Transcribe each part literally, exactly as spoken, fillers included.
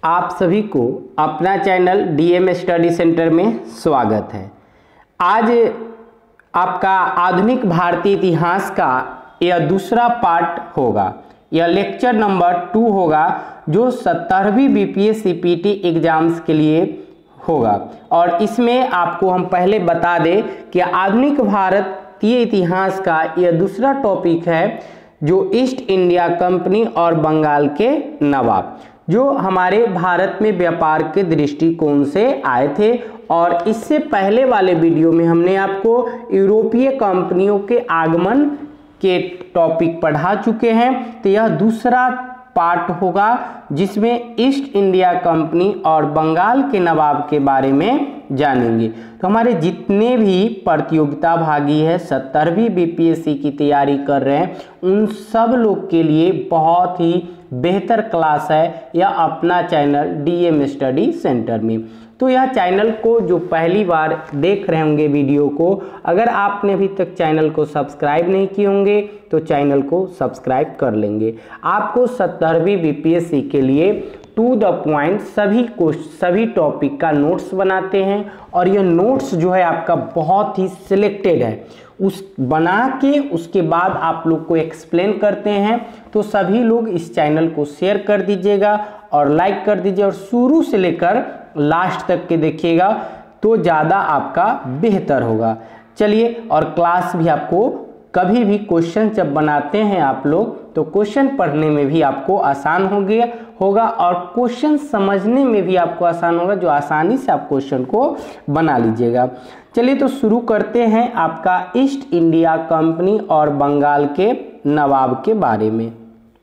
आप सभी को अपना चैनल डीएम स्टडी सेंटर में स्वागत है। आज आपका आधुनिक भारतीय इतिहास का यह दूसरा पार्ट होगा। यह लेक्चर नंबर टू होगा जो सत्तरवीं बीपीएस सीपीटी एग्जाम्स के लिए होगा। और इसमें आपको हम पहले बता दें कि आधुनिक भारतीय इतिहास का यह दूसरा टॉपिक है जो ईस्ट इंडिया कंपनी और बंगाल के नवाब जो हमारे भारत में व्यापार के दृष्टिकोण से आए थे। और इससे पहले वाले वीडियो में हमने आपको यूरोपीय कंपनियों के आगमन के टॉपिक पढ़ा चुके हैं। तो यह दूसरा पार्ट होगा जिसमें ईस्ट इंडिया कंपनी और बंगाल के नवाब के बारे में जानेंगे। तो हमारे जितने भी प्रतियोगिता भागी है सत्तरवीं बीपीएससी की तैयारी कर रहे हैं उन सब लोग के लिए बहुत ही बेहतर क्लास है यह अपना चैनल डीएम स्टडी सेंटर में। तो यह चैनल को जो पहली बार देख रहे होंगे वीडियो को, अगर आपने अभी तक चैनल को सब्सक्राइब नहीं किए होंगे तो चैनल को सब्सक्राइब कर लेंगे। आपको सत्तरवीं बीपीएससी के लिए टू द पॉइंट सभी को सभी टॉपिक का नोट्स बनाते हैं और यह नोट्स जो है आपका बहुत ही सिलेक्टेड है। उस बना के उसके बाद आप लोग को एक्सप्लेन करते हैं। तो सभी लोग इस चैनल को शेयर कर दीजिएगा और लाइक कर दीजिए और शुरू से लेकर लास्ट तक के देखिएगा तो ज़्यादा आपका बेहतर होगा। चलिए, और क्लास भी आपको कभी भी क्वेश्चन जब बनाते हैं आप लोग तो क्वेश्चन पढ़ने में भी आपको आसान हो गया होगा और क्वेश्चन समझने में भी आपको आसान होगा, जो आसानी से आप क्वेश्चन को बना लीजिएगा। चलिए तो शुरू करते हैं आपका ईस्ट इंडिया कंपनी और बंगाल के नवाब के बारे में।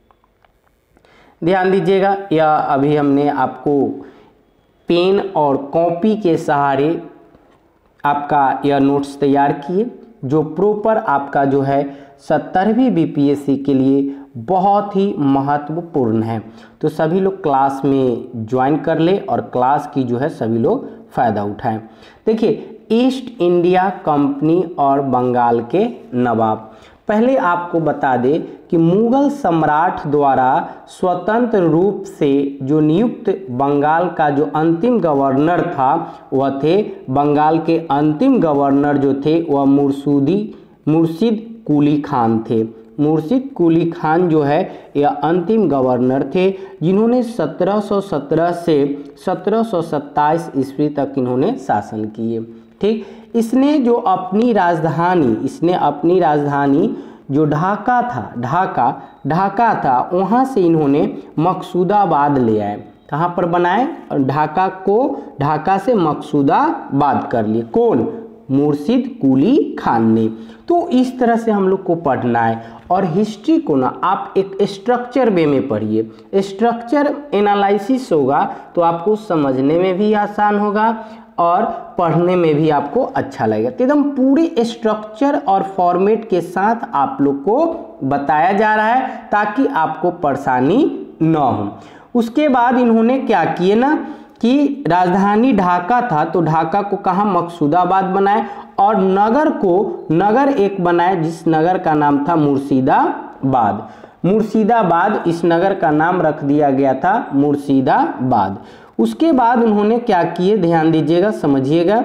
ध्यान दीजिएगा, यह अभी हमने आपको पेन और कॉपी के सहारे आपका यह नोट्स तैयार किए जो प्रॉपर आपका जो है सत्तरवीं बीपीएससी के लिए बहुत ही महत्वपूर्ण है। तो सभी लोग क्लास में ज्वाइन कर ले और क्लास की जो है सभी लोग फ़ायदा उठाएं। देखिए, ईस्ट इंडिया कंपनी और बंगाल के नवाब, पहले आपको बता दें कि मुगल सम्राट द्वारा स्वतंत्र रूप से जो नियुक्त बंगाल का जो अंतिम गवर्नर था वह थे बंगाल के अंतिम गवर्नर जो थे वह मुर्शुदी मुर्शिद कुली खान थे। मुर्शिद कुली खान जो है यह अंतिम गवर्नर थे जिन्होंने सत्रह सौ सत्रह से सत्रह सौ सत्ताईस ईस्वी तक इन्होंने शासन किए। ठीक, इसने जो अपनी राजधानी इसने अपनी राजधानी जो ढाका था ढाका ढाका था वहाँ से इन्होंने मकसूदाबाद ले आए। कहाँ पर बनाए? ढाका को ढाका से मकसूदाबाद कर लिए। कौन? मुर्शिद कुली खान ने। तो इस तरह से हम लोग को पढ़ना है और हिस्ट्री को ना आप एक स्ट्रक्चर वे में पढ़िए। स्ट्रक्चर एनालिसिस होगा तो आपको समझने में भी आसान होगा और पढ़ने में भी आपको अच्छा लगेगा। तो एकदम पूरे स्ट्रक्चर और फॉर्मेट के साथ आप लोग को बताया जा रहा है ताकि आपको परेशानी न हो। उसके बाद इन्होंने क्या किए ना कि राजधानी ढाका था तो ढाका को कहाँ मकसूदाबाद बनाए और नगर को नगर एक बनाए जिस नगर का नाम था मुर्शिदाबाद। मुर्शिदाबाद इस नगर का नाम रख दिया गया था मुर्शिदाबाद। उसके बाद उन्होंने क्या किए, ध्यान दीजिएगा, समझिएगा।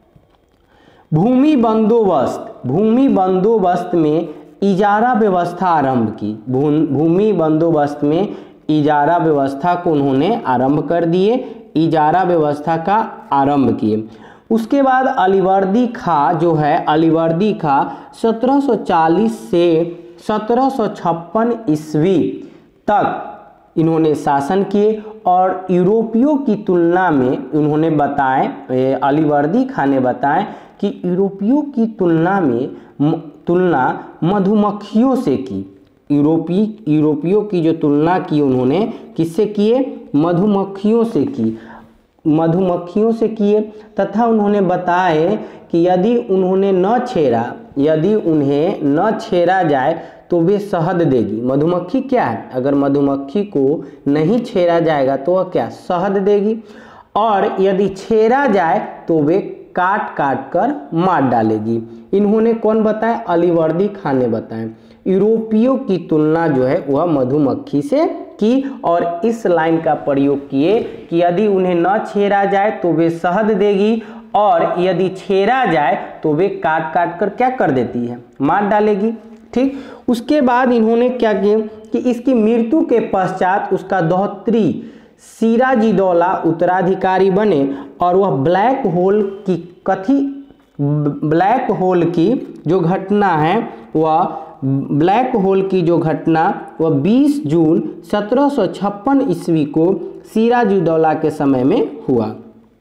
भूमि बंदोबस्त भूमि बंदोबस्त में इजारा व्यवस्था आरंभ की। भूमि बंदोबस्त में इजारा व्यवस्था को उन्होंने आरंभ कर दिए, इजारा व्यवस्था का आरंभ किए। उसके बाद अलीवर्दी खां जो है अलीवर्दी खां सत्रह सौ चालीस से सत्रह सौ छप्पन ईस्वी तक इन्होंने शासन किए और यूरोपियों की तुलना में उन्होंने बताए अलीवर्दी खां ने बताए कि यूरोपियों की तुलना में तुलना मधुमक्खियों से की। यूरोपी यूरोपियों की जो तुलना की उन्होंने किससे किए? मधुमक्खियों से की मधुमक्खियों से किए तथा उन्होंने बताए कि यदि उन्होंने न छेड़ा यदि उन्हें न छेड़ा जाए तो वे शहद देगी। मधुमक्खी क्या है? अगर मधुमक्खी को नहीं छेड़ा जाएगा तो वह क्या? शहद देगी। और यदि छेड़ा जाए तो वे काट काट कर मार डालेगी। इन्होंने कौन बताया? अलीवर्दी खान ने बताया। यूरोपियों की तुलना जो है वह मधुमक्खी से की और इस लाइन का प्रयोग किए कि यदि उन्हें न छेड़ा जाए तो वे शहद देगी और यदि छेड़ा जाए तो वे काट काट कर क्या कर देती है, मार डालेगी। ठीक, उसके बाद इन्होंने क्या किया कि इसकी मृत्यु के पश्चात उसका दोहत्री सिराजुद्दौला उत्तराधिकारी बने और वह ब्लैक होल की कथी ब्लैक होल की जो घटना है वह ब्लैक होल की जो घटना वह बीस जून सत्रह सौ छप्पन ईस्वी को सिराजुद्दौला के समय में हुआ,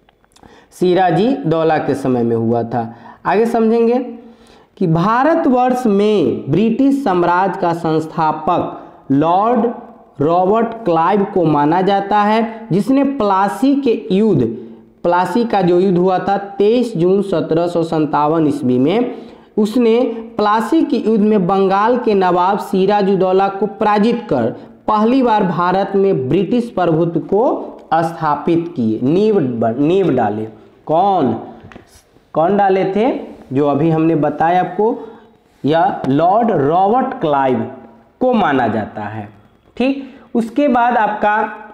सिराजुद्दौला के समय में हुआ था। आगे समझेंगे कि भारतवर्ष में ब्रिटिश साम्राज्य का संस्थापक लॉर्ड रॉबर्ट क्लाइव को माना जाता है, जिसने प्लासी के युद्ध प्लासी का जो युद्ध हुआ था तेईस जून सत्रह सौ संतावन ईस्वी में, उसने प्लासी के युद्ध में बंगाल के नवाब सिराजुद्दौला को पराजित कर पहली बार भारत में ब्रिटिश प्रभुत्व को स्थापित किए, नींव नींव डाले। कौन कौन डाले थे? जो अभी हमने बताया आपको, यह लॉर्ड रॉबर्ट क्लाइव को माना जाता है। ठीक, उसके बाद आपका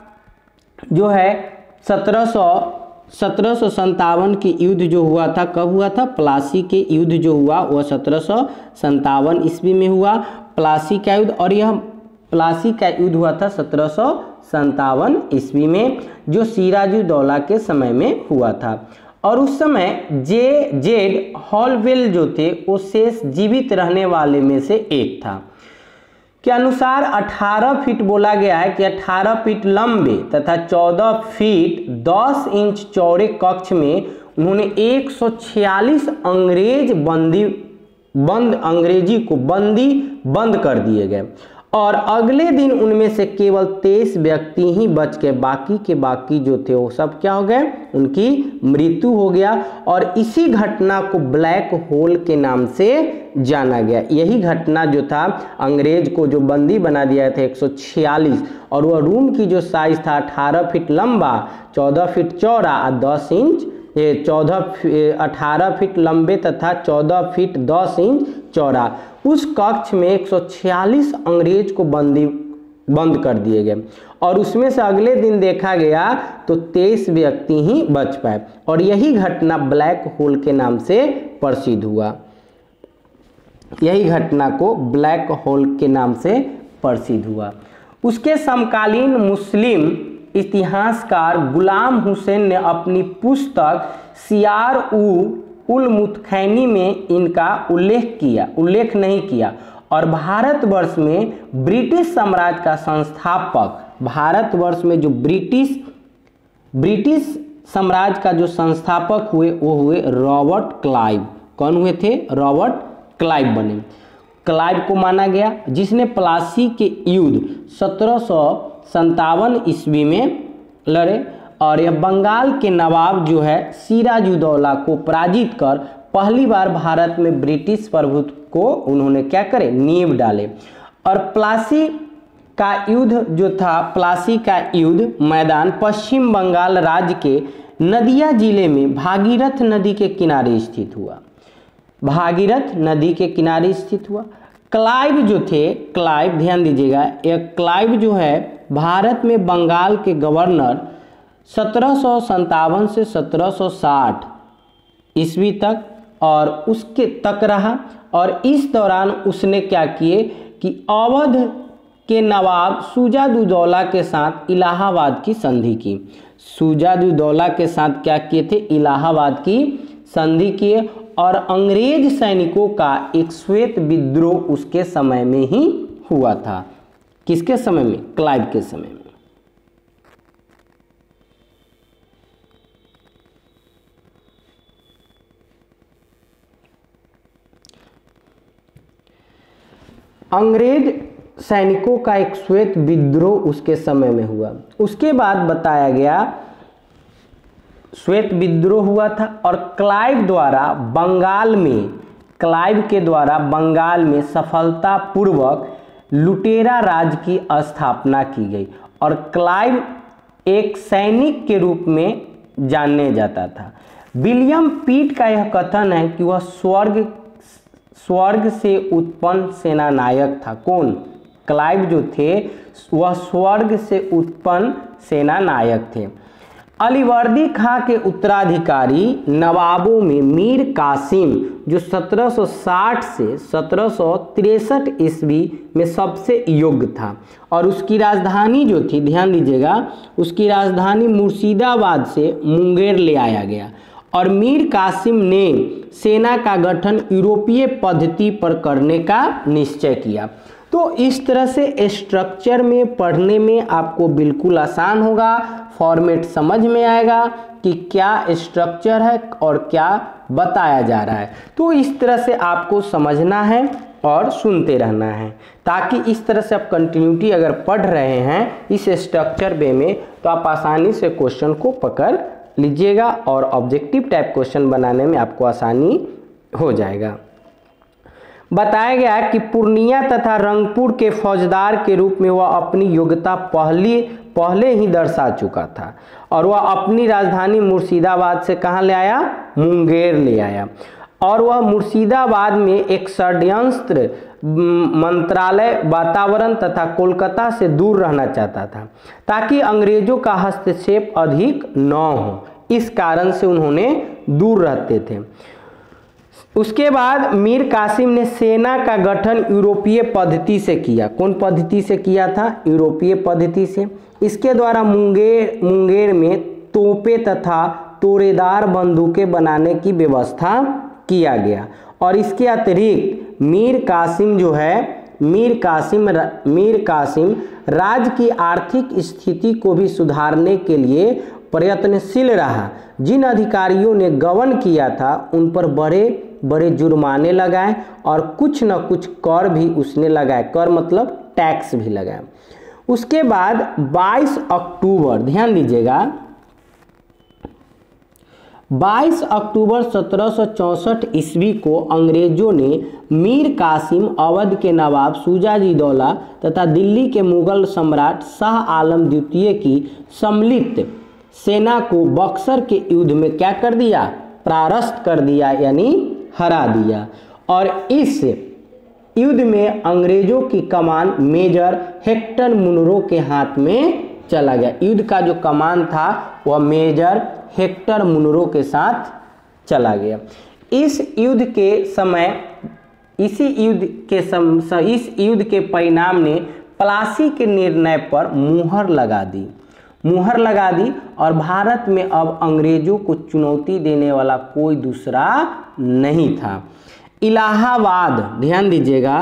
जो है सत्रह सौ सत्रह सौ संतावन की युद्ध जो हुआ था, कब हुआ था? प्लासी के युद्ध जो हुआ वह सत्रह सौ संतावन ईस्वी में हुआ, प्लासी का युद्ध। और यह प्लासी का युद्ध हुआ था सत्रह सौ संतावन ईस्वी में, जो सिराजुद्दौला के समय में हुआ था। और उस समय जे जेड हॉलवेल जो थे वो शेष जीवित रहने वाले में से एक था। के अनुसार अठारह फीट बोला गया है कि अठारह फीट लंबे तथा चौदह फीट दस इंच चौड़े कक्ष में उन्होंने एक सौ छियालीस अंग्रेज बंदी बंद अंग्रेजी को बंदी बंद कर दिए गए और अगले दिन उनमें से केवल तेईस व्यक्ति ही बच गए, बाकी के बाकी जो थे वो सब क्या हो गए, उनकी मृत्यु हो गया। और इसी घटना को ब्लैक होल के नाम से जाना गया। यही घटना जो था, अंग्रेज को जो बंदी बना दिया था एक सौ छियालीस, और वह रूम की जो साइज था अठारह फीट लंबा, चौदह फीट चौड़ा और दस इंच ये चौदह अठारह फीट लंबे तथा चौदह फीट दस इंच चौड़ा, उस कक्ष में एक सौ छियालीस अंग्रेज को बंदी बंद कर दिए गए और उसमें से अगले दिन देखा गया तो तेईस व्यक्ति ही बच पाए। और यही घटना ब्लैक होल के नाम से प्रसिद्ध हुआ। यही घटना को ब्लैक होल के नाम से प्रसिद्ध हुआ। उसके समकालीन मुस्लिम इतिहासकार गुलाम हुसैन ने अपनी पुस्तक सियार उल मुतखैनी में इनका उल्लेख किया उल्लेख नहीं किया और भारतवर्ष में ब्रिटिश साम्राज्य का संस्थापक भारतवर्ष में जो ब्रिटिश ब्रिटिश साम्राज्य का जो संस्थापक हुए वो हुए रॉबर्ट क्लाइव। कौन हुए थे? रॉबर्ट क्लाइव बने। क्लाइव को माना गया जिसने प्लासी के युद्ध सत्रह सौ संतावन ईस्वी में लड़े और यह बंगाल के नवाब जो है सिराजुद्दौला को पराजित कर पहली बार भारत में ब्रिटिश प्रभुत्व को उन्होंने क्या करे, नींव डाले। और प्लासी का युद्ध जो था, प्लासी का युद्ध मैदान पश्चिम बंगाल राज्य के नदिया जिले में भागीरथ नदी के किनारे स्थित हुआ। भागीरथ नदी के किनारे स्थित हुआ। क्लाइव जो थे, क्लाइव ध्यान दीजिएगा, यह क्लाइव जो है भारत में बंगाल के गवर्नर सत्रह सौ संतावन से सत्रह सौ साठ ईस्वी तक और उसके तक रहा। और इस दौरान उसने क्या किए कि अवध के नवाब शुजाउद्दौला के साथ इलाहाबाद की संधि की। शुजाउद्दौला के साथ क्या किए थे? इलाहाबाद की संधि किए और अंग्रेज सैनिकों का एक श्वेत विद्रोह उसके समय में ही हुआ था। किसके समय में? क्लाइव के समय में। अंग्रेज सैनिकों का एक श्वेत विद्रोह उसके समय में हुआ। उसके बाद बताया गया श्वेत विद्रोह हुआ था और क्लाइव द्वारा बंगाल में क्लाइव के द्वारा बंगाल में सफलतापूर्वक लुटेरा राज की स्थापना की गई और क्लाइव एक सैनिक के रूप में जाने जाता था। विलियम पीट का यह कथन है कि वह स्वर्ग स्वर्ग से उत्पन्न सेनानायक था। कौन? क्लाइव जो थे वह स्वर्ग से उत्पन्न सेना नायक थे। अलीवर्दी खां के उत्तराधिकारी नवाबों में मीर कासिम जो सत्रह सौ साठ से सत्रह सौ तिरसठ ईस्वी में सबसे योग्य था और उसकी राजधानी जो थी, ध्यान दीजिएगा, उसकी राजधानी मुर्शिदाबाद से मुंगेर ले आया गया और मीर कासिम ने सेना का गठन यूरोपीय पद्धति पर करने का निश्चय किया। तो इस तरह से स्ट्रक्चर में पढ़ने में आपको बिल्कुल आसान होगा, फॉर्मेट समझ में आएगा कि क्या स्ट्रक्चर है और क्या बताया जा रहा है। तो इस तरह से आपको समझना है और सुनते रहना है, ताकि इस तरह से आप कंटिन्यूटी अगर पढ़ रहे हैं इस स्ट्रक्चर वे में तो आप आसानी से क्वेश्चन को पकड़ लीजिएगा और ऑब्जेक्टिव टाइप क्वेश्चन बनाने में आपको आसानी हो जाएगा। बताया गया है कि पूर्णिया तथा रंगपुर के फौजदार के रूप में वह अपनी योग्यता पहले पहले ही दर्शा चुका था और वह अपनी राजधानी मुर्शिदाबाद से कहाँ ले आया, मुंगेर ले आया और वह मुर्शिदाबाद में एक षड्यंत्र मंत्रालय वातावरण तथा कोलकाता से दूर रहना चाहता था ताकि अंग्रेजों का हस्तक्षेप अधिक न हो, इस कारण से उन्होंने दूर रहते थे। उसके बाद मीर कासिम ने सेना का गठन यूरोपीय पद्धति से किया। कौन पद्धति से किया था? यूरोपीय पद्धति से। इसके द्वारा मुंगेर मुंगेर में तोपें तथा तोरेदार बंदूकें बनाने की व्यवस्था किया गया और इसके अतिरिक्त मीर कासिम जो है मीर कासिम मीर कासिम राज्य की आर्थिक स्थिति को भी सुधारने के लिए प्रयत्नशील रहा। जिन अधिकारियों ने गबन किया था उन पर बड़े बड़े जुर्माने लगाए और कुछ न कुछ कर भी उसने लगाए, कर मतलब टैक्स भी लगाए। उसके बाद बाईस अक्टूबर, ध्यान दीजिएगा, बाईस अक्टूबर सत्रह सौ चौंसठ ईस्वी को अंग्रेजों ने मीर कासिम, अवध के नवाब शुजा-उद-दौला तथा दिल्ली के मुगल सम्राट शाह आलम द्वितीय की सम्मिलित सेना को बक्सर के युद्ध में क्या कर दिया? परास्त कर दिया, यानी हरा दिया। और इस युद्ध में अंग्रेजों की कमान मेजर हेक्टर मुनरो के हाथ में चला गया। युद्ध का जो कमान था वह मेजर हेक्टर मुनरो के साथ चला गया। इस युद्ध के समय इसी युद्ध के सम, इस युद्ध के परिणाम ने प्लासी के निर्णय पर मुहर लगा दी मुहर लगा दी और भारत में अब अंग्रेजों को चुनौती देने वाला कोई दूसरा नहीं था। इलाहाबाद, ध्यान दीजिएगा,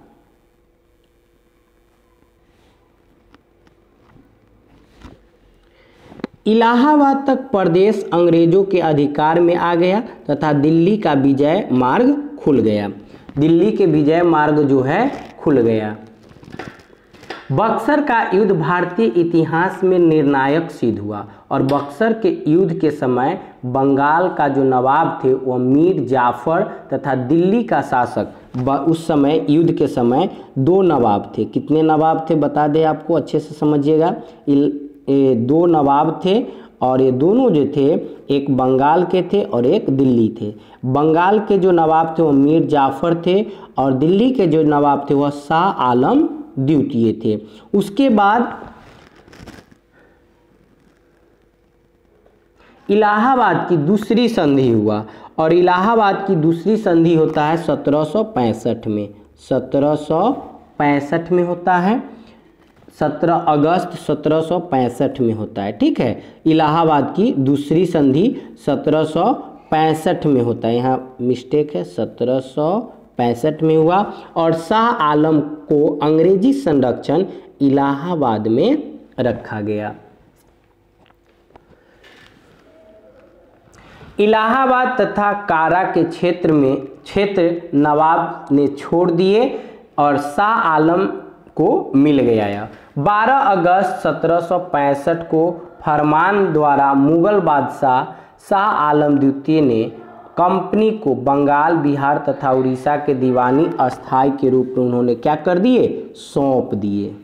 इलाहाबाद तक प्रदेश अंग्रेजों के अधिकार में आ गया तथा दिल्ली का विजय मार्ग खुल गया। दिल्ली के विजय मार्ग जो है खुल गया। बक्सर का युद्ध भारतीय इतिहास में निर्णायक सिद्ध हुआ और बक्सर के युद्ध के समय बंगाल का जो नवाब थे वह मीर जाफर तथा दिल्ली का शासक, उस समय युद्ध के समय दो नवाब थे। कितने नवाब थे बता दें आपको, अच्छे से समझिएगा। दो नवाब थे और ये दोनों जो थे एक बंगाल के थे और एक दिल्ली थे। बंगाल के जो नवाब थे वो मीर जाफर थे और दिल्ली के जो नवाब थे वह शाह आलम द्वितीय थे। उसके बाद इलाहाबाद की दूसरी संधि हुआ और इलाहाबाद की दूसरी संधि होता है सत्रह सौ पैंसठ में सत्रह सौ पैंसठ में होता है सत्रह अगस्त सत्रह सौ पैंसठ में होता है। ठीक है, इलाहाबाद की दूसरी संधि सत्रह सौ पैंसठ में होता है, यहाँ मिस्टेक है, सत्रह सौ पैंसठ में हुआ और शाह आलम को अंग्रेजी संरक्षण इलाहाबाद में रखा गया। इलाहाबाद तथा कारा के क्षेत्र में क्षेत्र नवाब ने छोड़ दिए और शाह आलम को मिल गया। बारह अगस्त सत्रह सौ पैंसठ को फरमान द्वारा मुगल बादशाह शाह आलम द्वितीय ने कंपनी को बंगाल, बिहार तथा उड़ीसा के दीवानी अस्थाई के रूप में उन्होंने क्या कर दिए? सौंप दिए।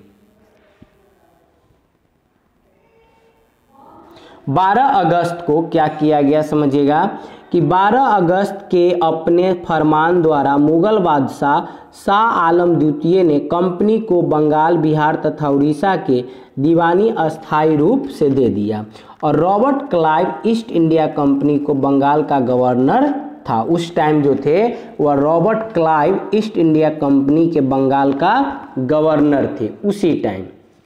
बारह अगस्त को क्या किया गया समझिएगा, कि बारह अगस्त के अपने फरमान द्वारा मुगल बादशाह शाह आलम द्वितीय ने कंपनी को बंगाल, बिहार तथा उड़ीसा के दीवानी अस्थायी रूप से दे दिया और Robert Clive East India Company को बंगाल का गवर्नर था। उस टाइम जो थे वह Robert Clive East India Company के बंगाल का गवर्नर थे उसी टाइम।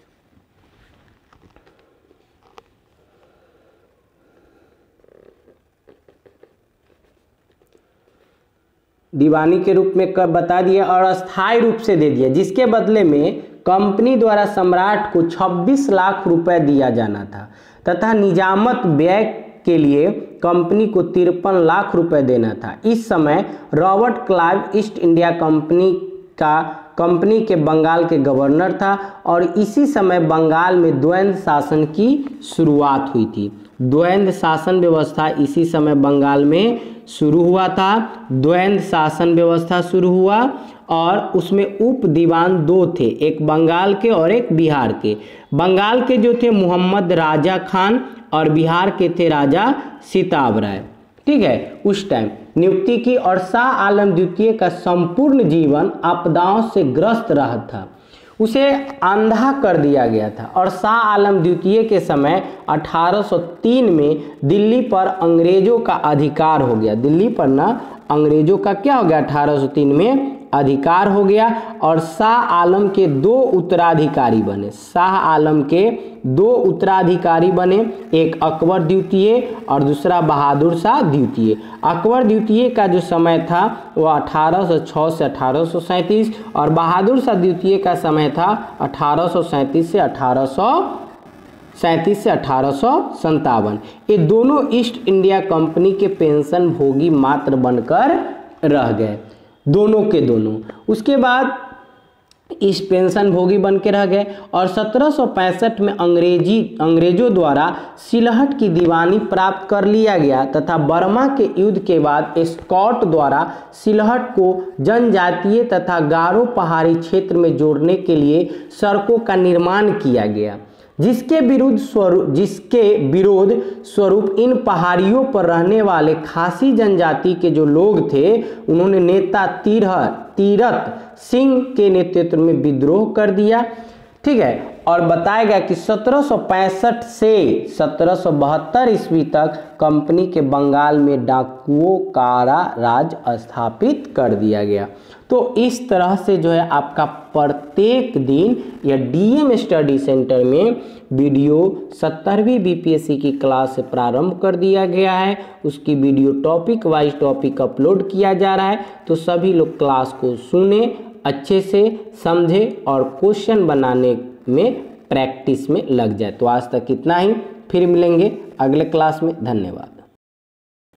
दीवानी के रूप में कब बता दिया और अस्थायी रूप से दे दिया, जिसके बदले में कंपनी द्वारा सम्राट को छब्बीस लाख रुपए दिया जाना था तथा निजामत व्यय के लिए कंपनी को तिरपन लाख रुपए देना था। इस समय Robert Clive East India Company का कंपनी के बंगाल के गवर्नर था और इसी समय बंगाल में द्वंद्व शासन की शुरुआत हुई थी। द्वंद्व शासन व्यवस्था इसी समय बंगाल में शुरू हुआ था। द्वंद्व शासन व्यवस्था शुरू हुआ और उसमें उप दीवान दो थे, एक बंगाल के और एक बिहार के। बंगाल के जो थे मोहम्मद राजा खान और बिहार के थे राजा सिताब राय। ठीक है, उस टाइम नियुक्ति की और शाह आलम द्वितीय का संपूर्ण जीवन आपदाओं से ग्रस्त रहा था, उसे अंधा कर दिया गया था और शाह आलम द्वितीय के समय अठारह सौ तीन में दिल्ली पर अंग्रेजों का अधिकार हो गया। दिल्ली पर ना अंग्रेजों का क्या हो गया, अठारह सौ तीन में अधिकार हो गया और शाह आलम के दो उत्तराधिकारी बने। शाह आलम के दो उत्तराधिकारी बने, एक अकबर द्वितीय और दूसरा बहादुर शाह द्वितीय। अकबर द्वितीय का जो समय था वह अठारह सौ छह से अठारह सौ सैंतीस और बहादुर शाह द्वितीय का समय था अठारह सौ सैंतीस से अठारह सौ सैंतीस से अठारह सौ संतावन। ये दोनों ईस्ट इंडिया कंपनी के पेंशन भोगी मात्र बनकर रह गए, दोनों के दोनों। उसके बाद इस पेंशन भोगी बन के रह गए और सत्रह सौ पैंसठ में अंग्रेजी अंग्रेजों द्वारा सिलहट की दीवानी प्राप्त कर लिया गया तथा बर्मा के युद्ध के बाद स्कॉट द्वारा सिलहट को जनजातीय तथा गारो पहाड़ी क्षेत्र में जोड़ने के लिए सड़कों का निर्माण किया गया, जिसके विरुद्ध स्वरूप जिसके विरोध स्वरूप इन पहाड़ियों पर रहने वाले खासी जनजाति के जो लोग थे उन्होंने नेता तीरह तीरथ सिंह के नेतृत्व में विद्रोह कर दिया। ठीक है, और बताया गया कि सत्रह सौ पैंसठ से सत्रह सौ बहत्तर ईस्वी तक कंपनी के बंगाल में डाकुओं का राज स्थापित कर दिया गया। तो इस तरह से जो है आपका प्रत्येक दिन या डीएम स्टडी सेंटर में वीडियो सत्तरवीं बीपीएससी की क्लास से प्रारंभ कर दिया गया है। उसकी video topic wise topic upload किया जा रहा है, तो सभी लोग क्लास को सुने, अच्छे से समझे और क्वेश्चन बनाने में प्रैक्टिस में लग जाए। तो आज तक इतना ही, फिर मिलेंगे अगले क्लास में। धन्यवाद।